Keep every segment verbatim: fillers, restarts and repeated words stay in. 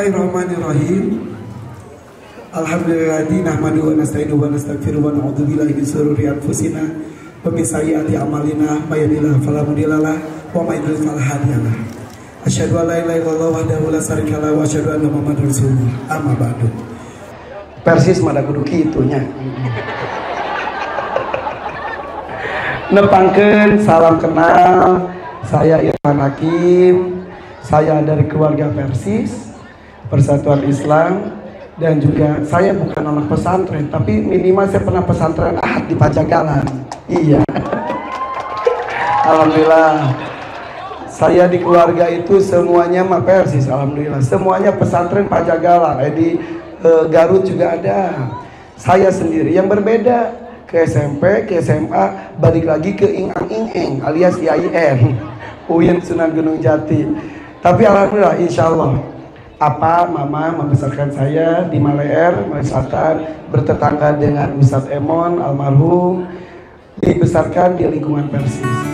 Bismillahirrahmanirrahim. Alhamdulillah nahmaduhu wa nasta'inuhu wa nastaghfiruhu wa na'udzu billahi min shururi anfusina wa min sayyiati a'malina may yahdihillahu fala mudhillalah wa may yudhlil fala hadiyalah. Asyhadu an la ilaha illallah wahdahu la syarikalah wa asyhadu anna Muhammadar rasulullah. Amma ba'du. Persis mada kudu kitunya. Nepangkeun salam kenal. Saya Irfan Hakim. Saya dari keluarga Persis Persatuan Islam. Dan juga saya bukan anak pesantren, tapi minimal saya pernah pesantren ahad di Pajagalan. Iya. Alhamdulillah. Saya di keluarga itu semuanya mah Persis, alhamdulillah. Semuanya pesantren Pajagalan. Eh, di eh, Garut juga ada. Saya sendiri yang berbeda ke S M P, ke S M A, balik lagi ke Ingang Ingeng alias I A I N, U I N Sunan Gunung Jati. Tapi alhamdulillah, insya Allah. Apa mama membesarkan saya di Maleer, Malaysia Selatan, bertetangga dengan Ustadz Emon almarhum, dibesarkan di lingkungan Persis.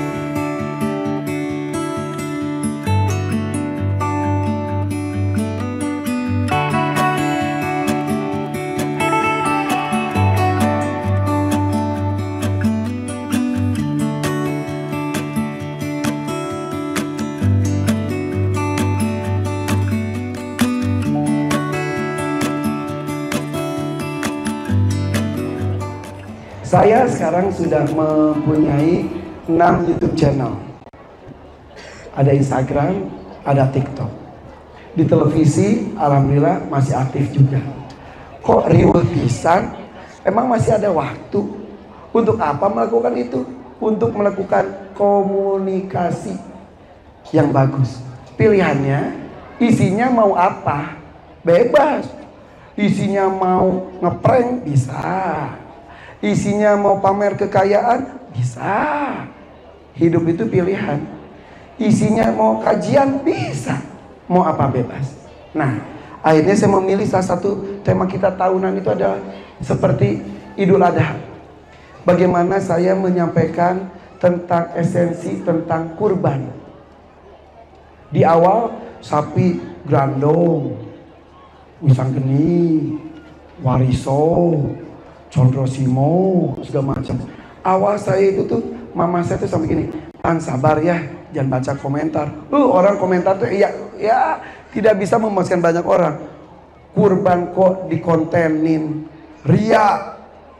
Saya sekarang sudah mempunyai enam YouTube channel. Ada Instagram, ada TikTok. Di televisi, alhamdulillah masih aktif juga. Kok riweuh pisan? Emang masih ada waktu? Untuk apa melakukan itu? Untuk melakukan komunikasi yang bagus. Pilihannya, isinya mau apa? Bebas. Isinya mau ngeprank, bisa. Isinya mau pamer kekayaan, bisa. Hidup itu pilihan. Isinya mau kajian, bisa. Mau apa, bebas. Nah, akhirnya saya memilih salah satu tema kita tahunan itu adalah seperti Idul Adha. Bagaimana saya menyampaikan tentang esensi tentang kurban. Di awal sapi grandong, wisang geni, wariso, Condro Simo, segala macam. Awal saya itu tuh, mama saya tuh sampai gini, "Ang sabar ya, jangan baca komentar." Uh, orang komentar tuh ya, ya tidak bisa memuaskan banyak orang. Kurban kok dikontenin, ria.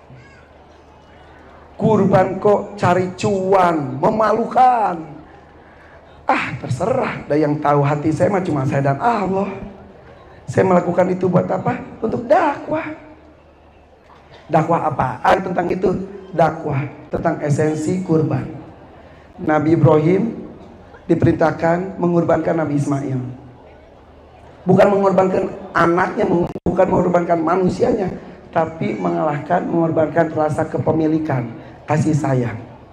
Kurban kok cari cuan, memalukan. Ah, terserah. Ada yang tahu hati saya mah cuma saya dan Allah. Saya melakukan itu buat apa? Untuk dakwah. Dakwah apaan tentang itu? Dakwah tentang esensi kurban. Nabi Ibrahim diperintahkan mengorbankan Nabi Ismail. Bukan mengorbankan anaknya, bukan mengorbankan manusianya, tapi mengalahkan, mengorbankan rasa kepemilikan, kasih sayang.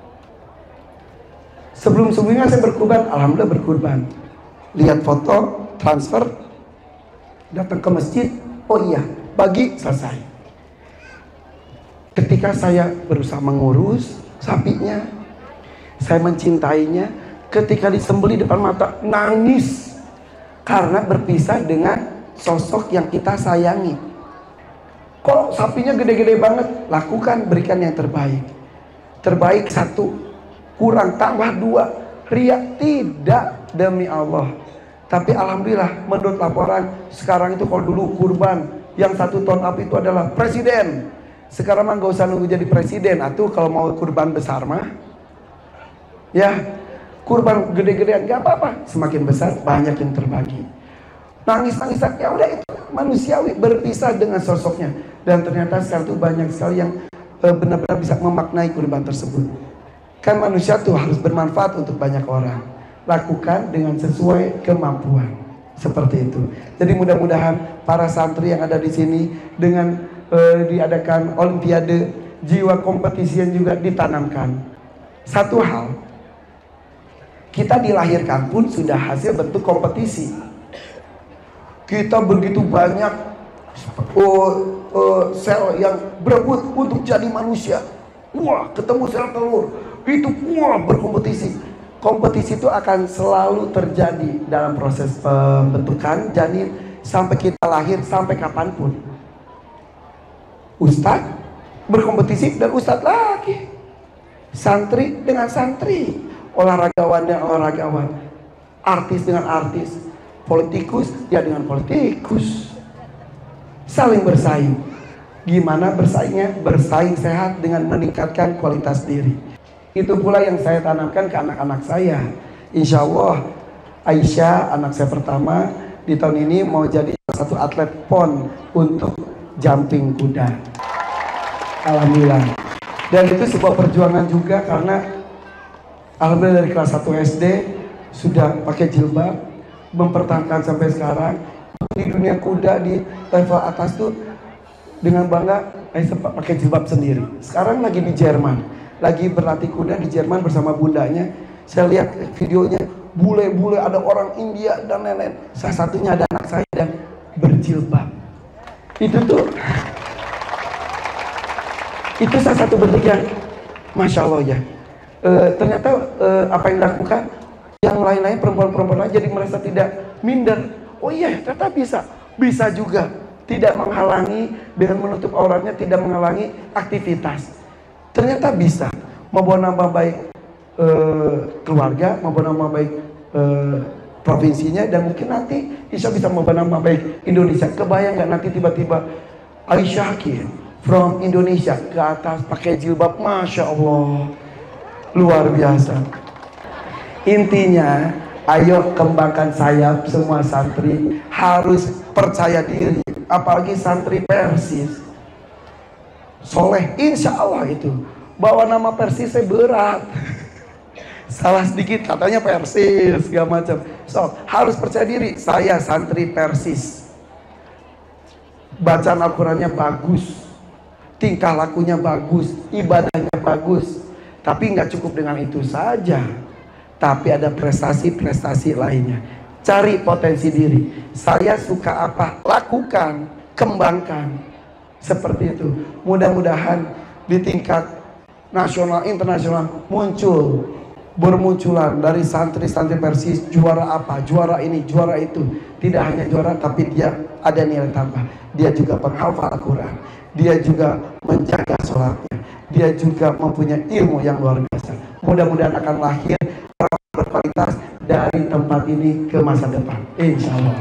Sebelum-sebelumnya saya berkurban, alhamdulillah berkurban. Lihat foto, transfer, datang ke masjid, oh iya, bagi, selesai. Ketika saya berusaha mengurus sapinya, saya mencintainya, ketika disembelih depan mata, nangis. Karena berpisah dengan sosok yang kita sayangi. Kok sapinya gede-gede banget? Lakukan, berikan yang terbaik. Terbaik satu, kurang tambah dua. Ria tidak, demi Allah. Tapi alhamdulillah, menurut laporan, sekarang itu kalau dulu kurban, yang satu ton api itu adalah presiden. Sekarang mah gak usah nunggu jadi presiden. Atuh kalau mau kurban besar mah, ya kurban gede-gedean gak apa-apa. Semakin besar banyak yang terbagi. Nangis-nangis ya udah, itu manusiawi, berpisah dengan sosoknya. Dan ternyata sekarang tuh banyak sekali yang benar-benar bisa memaknai kurban tersebut. Kan manusia tuh harus bermanfaat untuk banyak orang. Lakukan dengan sesuai kemampuan. Seperti itu. Jadi mudah-mudahan para santri yang ada di sini dengan Uh, diadakan olimpiade, jiwa kompetisi yang juga ditanamkan. Satu hal, kita dilahirkan pun sudah hasil bentuk kompetisi. Kita begitu banyak uh, uh, sel yang berebut untuk jadi manusia. Wah, ketemu sel telur, itu wah berkompetisi. Kompetisi itu akan selalu terjadi dalam proses pembentukan janin sampai kita lahir, sampai kapanpun. Ustadz berkompetisi dan ustadz lagi, santri dengan santri, olahragawan dengan olahragawan, artis dengan artis, politikus ya dengan politikus, saling bersaing. Gimana bersaingnya? Bersaing sehat dengan meningkatkan kualitas diri. Itu pula yang saya tanamkan ke anak-anak saya. Insya Allah Aisyah, anak saya pertama, di tahun ini mau jadi satu atlet pon untuk jumping kuda. Alhamdulillah. Dan itu sebuah perjuangan juga karena alhamdulillah dari kelas satu S D sudah pakai jilbab, mempertahankan sampai sekarang. Di dunia kuda di level atas tuh dengan bangga saya sempat pakai jilbab sendiri. Sekarang lagi di Jerman, lagi berlatih kuda di Jerman bersama bundanya. Saya lihat videonya, bule-bule, ada orang India dan lain-lain. Salah satunya ada anak saya dan berjilbab. Itu tuh, itu salah satu bentuk yang Masya Allah ya. E, ternyata e, apa yang dilakukan yang lain-lain, perempuan-perempuan lain jadi merasa tidak minder. Oh iya, ternyata bisa, bisa juga. Tidak menghalangi dengan menutup auratnya, tidak menghalangi aktivitas. Ternyata bisa membawa nama baik e, keluarga, membawa nama baik e, provinsinya, dan mungkin nanti Insya bisa membawa nama baik Indonesia. Kebayang nggak nanti tiba-tiba Aisyah from Indonesia ke atas pakai jilbab, Masya Allah, luar biasa. Intinya, ayo kembangkan sayap semua santri, harus percaya diri, apalagi santri Persis. Soleh, insya Allah itu bawa nama Persis saya berat. Salah sedikit katanya Persis, segala macam. So, harus percaya diri, saya santri Persis. Bacaan Al-Qurannya bagus, tingkah lakunya bagus, ibadahnya bagus. Tapi nggak cukup dengan itu saja, tapi ada prestasi-prestasi lainnya. Cari potensi diri. Saya suka apa? Lakukan, kembangkan. Seperti itu. Mudah-mudahan di tingkat nasional, internasional muncul, bermunculan dari santri-santri Persis, juara apa, juara ini, juara itu. Tidak hanya juara, tapi dia ada nilai tambah. Dia juga penghafal Al-Quran, dia juga menjaga sholatnya, dia juga mempunyai ilmu yang luar biasa. Mudah-mudahan akan lahir orang berkualitas dari tempat ini ke masa depan, insya Allah.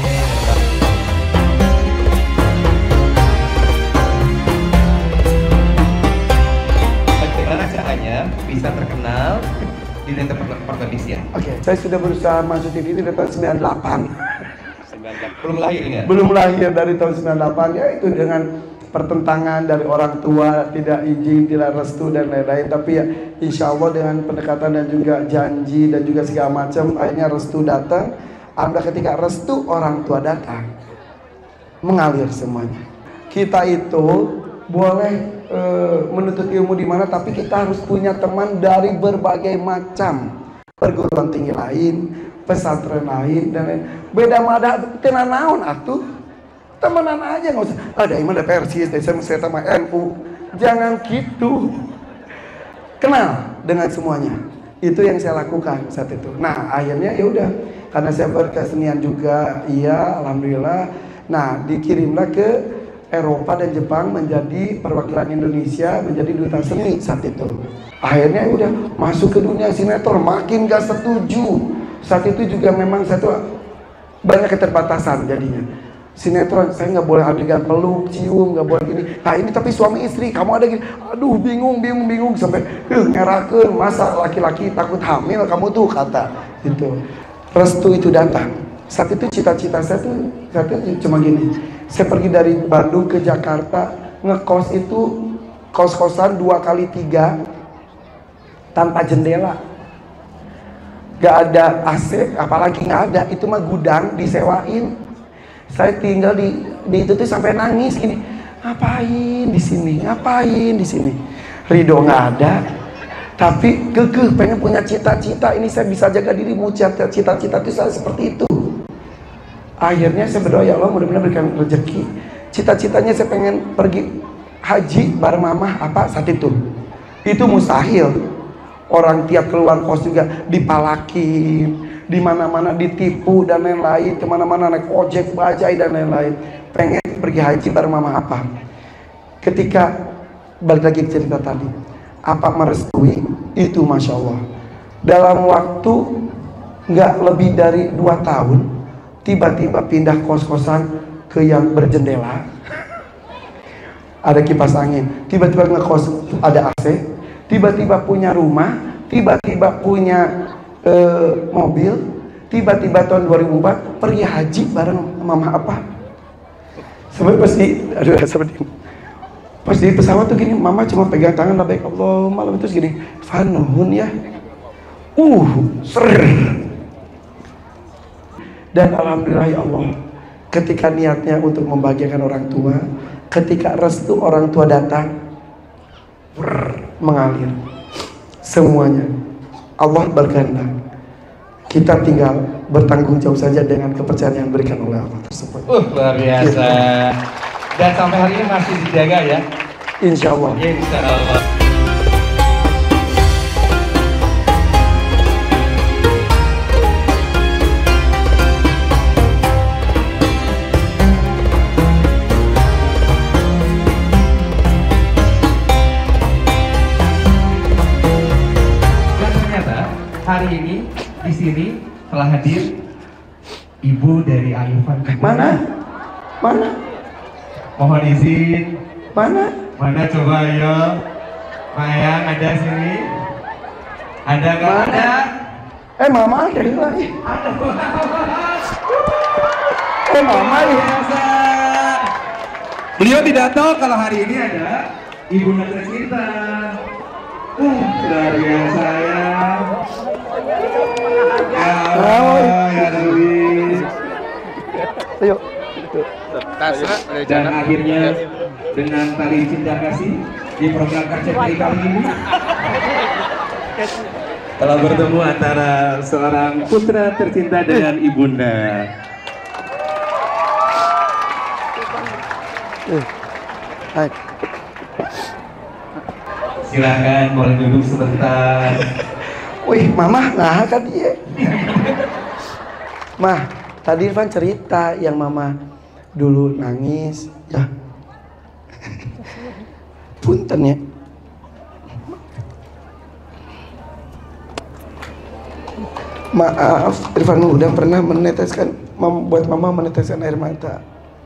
Bagaimana caranya bisa terkenal di dunia pertelevisian? Oke, okay, saya sudah berusaha masuk T V di tahun sembilan puluh delapan. Belum lahir ya? Belum lahir dari tahun sembilan puluh delapan, ya itu dengan pertentangan dari orang tua, tidak izin, tidak restu dan lain-lain. Tapi ya insya Allah dengan pendekatan dan juga janji dan juga segala macam, akhirnya restu datang. Ada ketika restu orang tua datang, mengalir semuanya. Kita itu boleh e, menuntut ilmu di mana, tapi kita harus punya teman dari berbagai macam perguruan tinggi lain, pesantren lain dan lain. Beda mada kena naon atuh. Temenan aja, nggak usah ada yang ada Persis, saya saya sama N U, jangan gitu. Kenal dengan semuanya, itu yang saya lakukan saat itu. Nah akhirnya ya udah, karena saya berkesenian juga, iya alhamdulillah. Nah dikirimlah ke Eropa dan Jepang menjadi perwakilan Indonesia, menjadi duta seni saat itu. Akhirnya ya udah masuk ke dunia sinetron, makin gak setuju. Saat itu juga memang saya tuh banyak keterbatasan jadinya. Sinetron saya nggak boleh adegan peluk, cium, nggak boleh gini. Nah ini tapi suami istri, kamu ada gini, aduh bingung, bingung, bingung sampai uh, ngerakeun, masa laki-laki takut hamil kamu tuh, kata gitu. Restu itu datang. Saat itu cita-cita saya tuh, saya tuh cuma gini. Saya pergi dari Bandung ke Jakarta, ngekos itu kos-kosan dua kali tiga tanpa jendela, gak ada A C, apalagi nggak ada, itu mah gudang disewain. Saya tinggal di, di itu tuh sampai nangis gini, ngapain di sini, ngapain di sini. Ridho nggak ada, tapi kekeh pengen punya cita-cita. Ini saya bisa jaga dirimu, cita-cita itu saya seperti itu. Akhirnya saya berdoa, ya Allah mudah-mudahan berikan rezeki. Cita-citanya saya pengen pergi haji bareng mamah apa saat itu. Itu mustahil. Orang tiap keluar kos juga dipalakin, di mana-mana ditipu dan lain-lain, kemana-mana naik ojek, bajai dan lain-lain. Pengen pergi haji bareng mama apa? Ketika balik lagi ke cerita tadi, apa merestui itu, masya Allah. Dalam waktu nggak lebih dari dua tahun, tiba-tiba pindah kos-kosan ke yang berjendela, ada kipas angin, tiba-tiba ngekos ada A C, tiba-tiba punya rumah, tiba-tiba punya uh, mobil, tiba-tiba tahun dua ribu empat pergi haji bareng mama apa. Sampai pas di, aduh seperti pas di pesawat tuh gini, mama cuma pegang tangan labbaik Allahumma labbaik, terus gini, fanuhun ya, uh ser. Dan alhamdulillah ya Allah, ketika niatnya untuk membahagiakan orang tua, ketika restu orang tua datang, brrr, mengalir semuanya. Allah berkehendak, kita tinggal bertanggung jawab saja dengan kepercayaan yang diberikan oleh Allah tersebut. Uh, luar biasa. Dan sampai hari ini masih dijaga ya? Insya Allah. Insya Allah. Hari ini di sini telah hadir ibu dari Ayufan. Mana? Mana? Mohon izin. Mana? Mana coba ya? Mayang ada sini? Ada nggak ada? Eh mama ada lagi. Ada. Eh mama ya. Beliau tidak tahu kalau hari ini ada Ibu tercinta. Uh, dari yang sayang. Ya Allah, ya Rabbi. Ayo. Dan akhirnya dengan tali cinta kasih di program K C P I kali ini telah bertemu antara seorang putra tercinta dengan ibunda. Hai. Silakan boleh duduk sebentar. Wih, mama nah kan dia. Mah, tadi Irfan cerita yang mama dulu nangis, ya. Punten ya. Maaf, Irfan udah pernah meneteskan, membuat mama meneteskan air mata.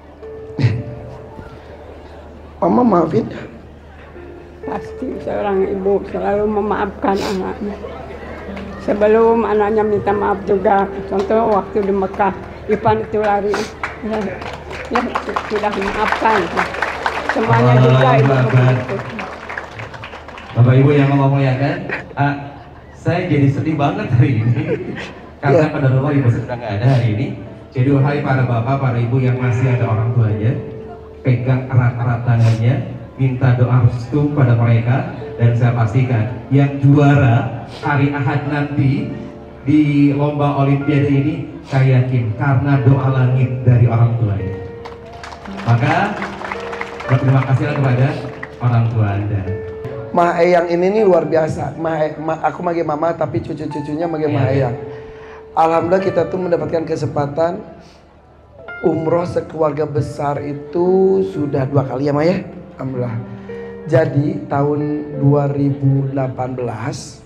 Mama maafin. Pasti seorang ibu selalu memaafkan anaknya. Sebelum anaknya minta maaf juga, contoh waktu di Mekah, Ivan itu lari, ya, ya sudah memaafkan. Semuanya Allah juga ibu Akbar. begitu. Bapak Ibu yang Allah muliakan, ah, saya jadi sedih banget hari ini karena Ya. pada rumah Ibu sedang nggak ada hari ini. Jadi wahai para bapak, para ibu yang masih ada orang tuanya, pegang erat-erat tangannya, minta doa restu pada mereka, dan saya pastikan yang juara hari Ahad nanti di lomba Olimpiade ini saya yakin karena doa langit dari orang tuanya. Maka berterima kasihlah kepada orang tua Anda. Ma Eyang ini nih luar biasa. Ma, ma, aku manggil mama tapi cucu-cucunya manggil Ma Eyang. Alhamdulillah kita tuh mendapatkan kesempatan umroh sekeluarga besar itu sudah dua kali ya Ma ya. Alhamdulillah. Jadi tahun dua ribu delapan belas.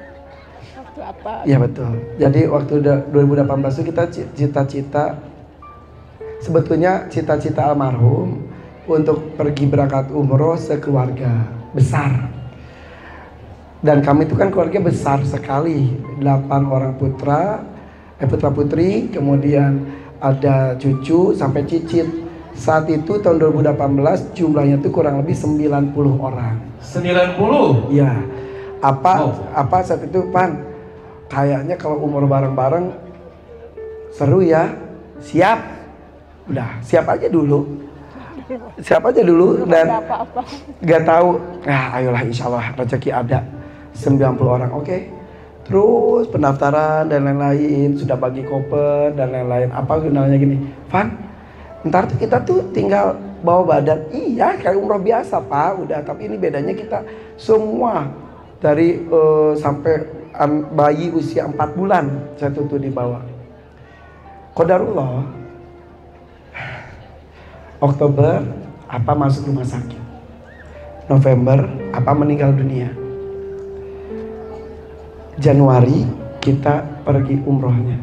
Ya betul. Jadi waktu dua ribu delapan belas itu kita cita-cita, sebetulnya cita-cita almarhum untuk pergi berangkat umroh sekeluarga besar. Dan kami itu kan keluarga besar sekali, delapan orang putra, eh putra putri, kemudian ada cucu sampai cicit. Saat itu tahun dua ribu delapan belas jumlahnya itu kurang lebih sembilan puluh orang. sembilan puluh? Iya. Apa Oh. apa saat itu Pan? Kayaknya kalau umur bareng-bareng seru ya. Siap. Udah, siap aja dulu. Siap aja dulu dan gak tahu. Nah, ayolah insya Allah rezeki ada. sembilan puluh orang, oke. Okay. Terus pendaftaran dan lain-lain, sudah bagi koper dan lain-lain. Apa gunanya gini? Van, ntar tuh kita tuh tinggal bawa badan. Iya, kayak umroh biasa Pak, udah. Tapi ini bedanya kita semua dari uh, sampai an- bayi usia empat bulan saya tuh dibawa. Qadarullah, Oktober apa masuk rumah sakit, November apa meninggal dunia, Januari kita pergi umrohnya.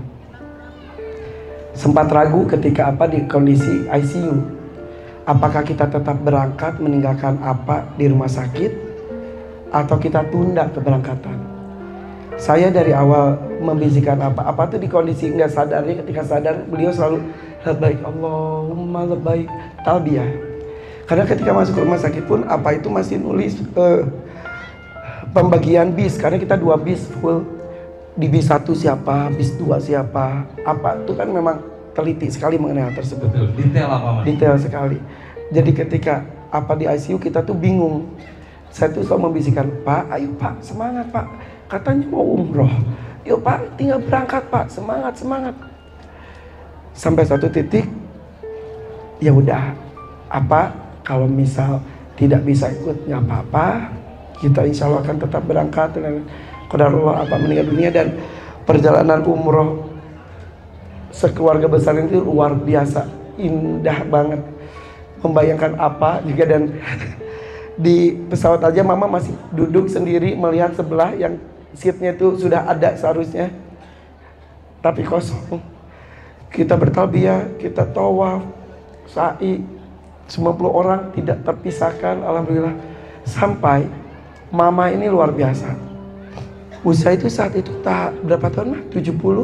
Sempat ragu ketika apa di kondisi I C U, apakah kita tetap berangkat meninggalkan apa di rumah sakit atau kita tunda keberangkatan. Saya dari awal membisikkan apa-apa tuh di kondisi nggak sadarnya, ketika sadar beliau selalu labbaik Allahumma labbaik talbiyah. Karena ketika masuk ke rumah sakit pun apa itu masih nulis uh, pembagian bis, karena kita dua bis full. Di bis satu siapa, bis dua siapa, apa itu kan memang teliti sekali mengenai hal tersebut. Betul, detail apa mas? Detail sekali. Jadi ketika apa di I C U kita tuh bingung. Saya tuh selalu membisikkan, Pak, ayo Pak, semangat Pak. Katanya mau umroh. Yuk Pak, tinggal berangkat Pak, semangat, semangat. Sampai satu titik, ya udah, apa kalau misal tidak bisa ikut nggak apa-apa, kita insya Allah akan tetap berangkat dengan qadarullah apa meninggal dunia. Dan perjalanan umroh sekeluarga besar itu luar biasa, indah banget. Membayangkan apa juga, dan di pesawat aja mama masih duduk sendiri melihat sebelah yang seatnya itu sudah ada seharusnya tapi kosong. Kita bertalbiyah, kita tawaf, sa'i, sembilan puluh orang tidak terpisahkan, alhamdulillah. Sampai mama ini luar biasa. Usia itu saat itu tak berapa tahun mah? tujuh puluh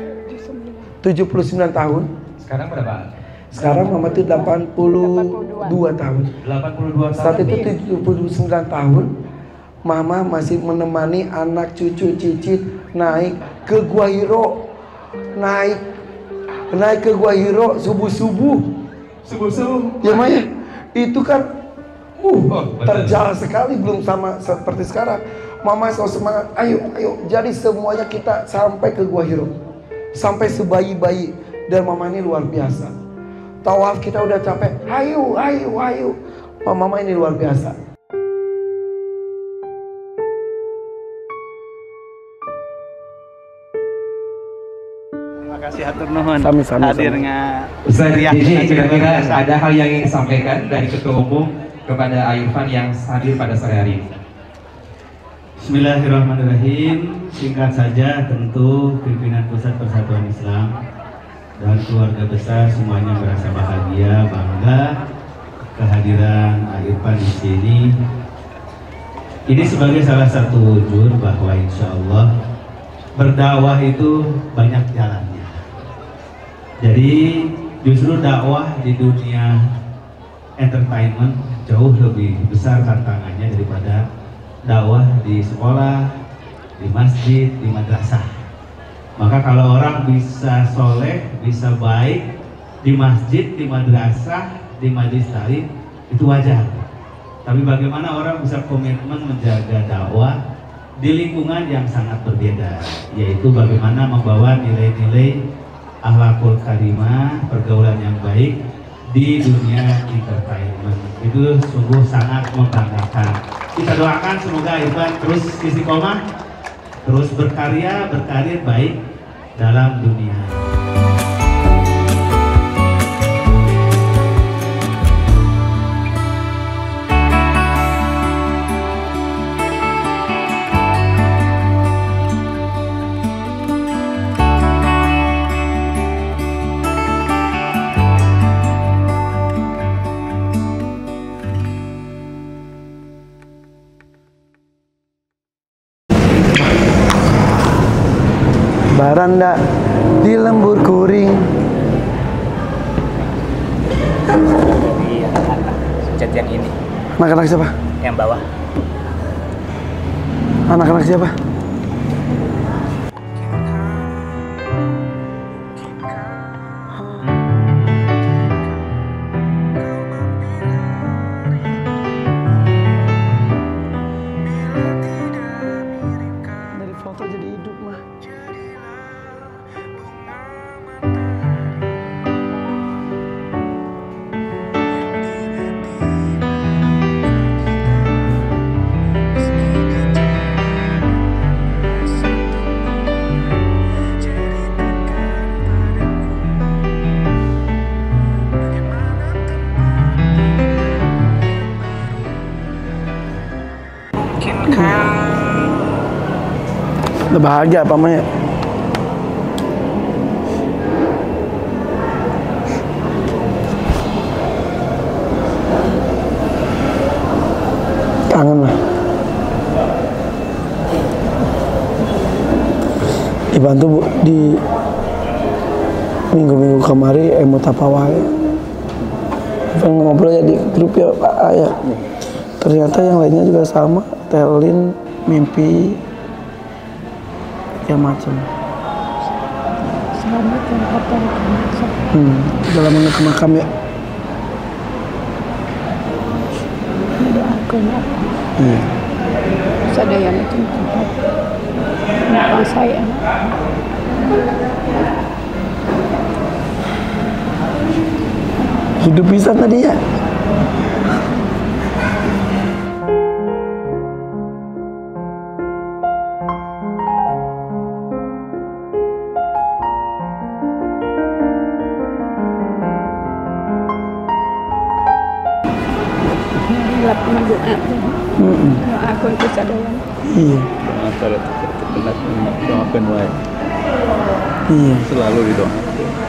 tujuh puluh sembilan tahun. Sekarang berapa? Sekarang mama itu delapan puluh dua tahun. delapan puluh dua tahun. Saat itu tujuh puluh sembilan tahun. Mama masih menemani anak cucu cicit naik ke Gua Hiro. Naik naik ke Gua Hiro subuh-subuh. Subuh-subuh. Ya Maya, itu kan uh Oh, terjal sekali, belum sama seperti sekarang. Mama selalu semangat, ayo ayo. Jadi semuanya kita sampai ke Gua Hiro. Sampai sebayi-bayi, dan mama ini luar biasa. Tawaf kita udah capek, ayo, ayo, ayo. Mama ini luar biasa. Terima kasih hatur nuhun Sami-sami. hadirnya. Ustaz, Riah. ini kira-kira ada hal yang ingin disampaikan dari Ketua Umum kepada Ayurfan yang hadir pada sore hari ini. Bismillahirrahmanirrahim. Singkat saja, tentu pimpinan Pusat Persatuan Islam dan keluarga besar semuanya merasa bahagia, bangga kehadiran Ayurfan di sini. Ini sebagai salah satu wujud bahwa insya Allah berdakwah itu banyak jalannya. Jadi justru dakwah di dunia entertainment jauh lebih besar tantangannya daripada dakwah di sekolah, di masjid, di madrasah. Maka kalau orang bisa soleh, bisa baik di masjid, di madrasah, di majelis taklim, itu wajar. Tapi bagaimana orang bisa komitmen menjaga dakwah di lingkungan yang sangat berbeda, yaitu bagaimana membawa nilai-nilai akhlakul karimah, pergaulan yang baik di dunia entertainment. Itu sungguh sangat membanggakan. Kita doakan semoga Irfan terus istiqomah, terus berkarya, berkarir baik dalam dunia. Baranda di lembur kuring. Iya, cat yang ini, Anak-anak siapa? yang bawah. Anak-anak siapa? Dari foto jadi hidup mah. Udah bahagia apa Maya? Kangen lah. Dibantu Bu di minggu-minggu kemari emot apa wae. Kan ngobrol ya di grup ya Pak ya. Ternyata yang lainnya juga sama, Telin, mimpi, ya macam. Selamat yang kata Hmm, udah lama nggak ke makam ya? doakan apa? Iya. Ada yang itu tempat makan saya. Hidup bisa tadi ya? Gelap mendoa. Mm-mm. Doakan untuk sadaya. Iya. Antara terkena doakan wae. Iya. Selalu didoakan.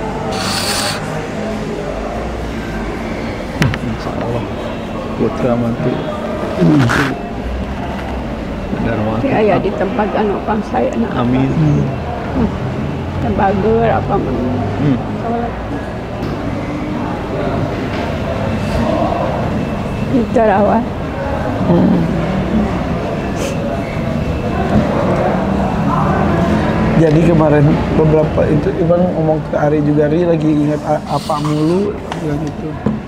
Insya Allah putra mantu. Hmm. Darmawati. Saya di tempat anak saya. Amin. Tembager apa mana? Hmm. Itu rawat. Hmm. Jadi kemarin beberapa itu Iban ngomong ke Ari juga, Ri lagi ingat a- apa mulu bilang itu.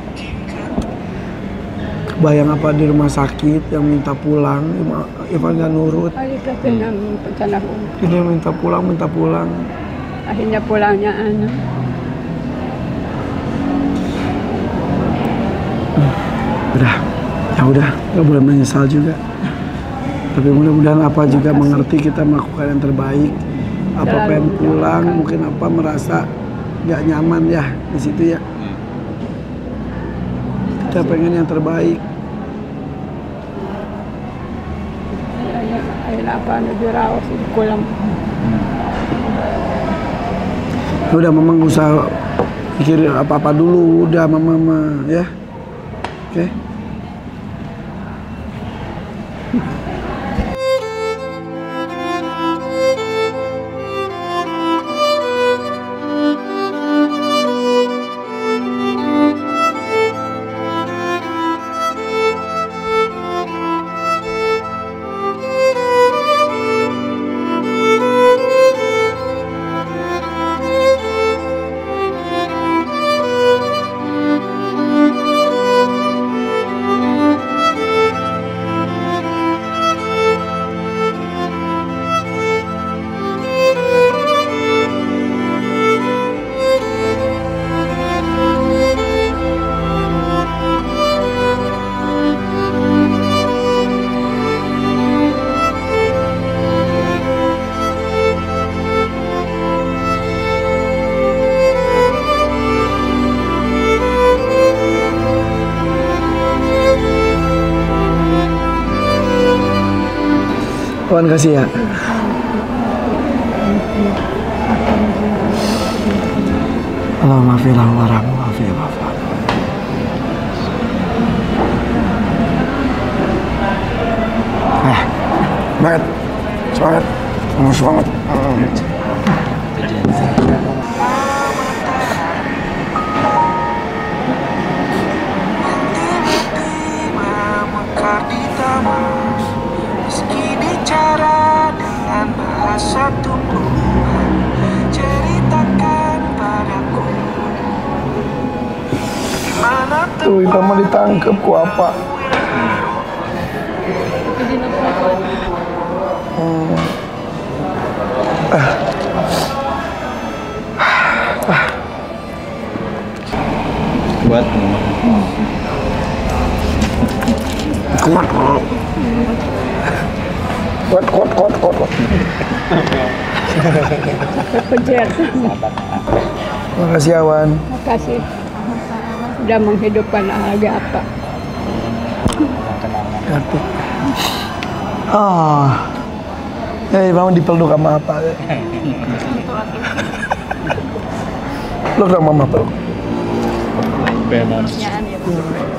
Kebayang apa di rumah sakit yang minta pulang, Ima- Iban nggak nurut. Hari katanya pencana Ini yang minta pulang, minta pulang. akhirnya pulangnya anak. Udah, ya udah, nggak boleh menyesal juga. Tapi mudah-mudahan apa juga mengerti kita melakukan yang terbaik. Apa Selalu pengen pulang, mendoakan. mungkin apa merasa nggak nyaman ya di situ ya. Kita pengen yang terbaik. Akhirnya apa anu dirawat di kolam. Udah mama nggak usah pikir apa-apa dulu, udah mama mama ya. Oke. Tuhan kasih ya. Allahumma maafillah warahmu maafillah. Eh, semangat, semangat, semangat. Tuh, Ipa mau ditangkep ku apa? Hmm. Ah. Ah. Kuat. Kuat, kuat, kuat, kuat, kuat, kuat. Kejar. Makasih Awan. Makasih. Sudah menghidupkan harga apa? Kartu. Ah. Eh, mama dipeluk sama apa ya? Peluk dong mama peluk. Penon. Pertanyaan ya.